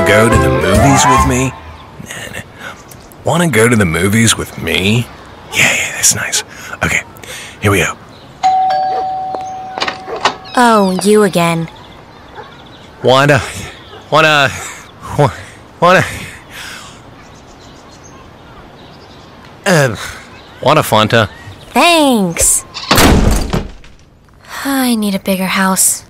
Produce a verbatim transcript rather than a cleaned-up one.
go to the movies with me? Wanna go to the movies with me? Yeah, yeah, that's nice. Okay, here we go. Oh, you again. Wanna, wanna, wa- wanna, uh, want a Fanta? Thanks. I need a bigger house.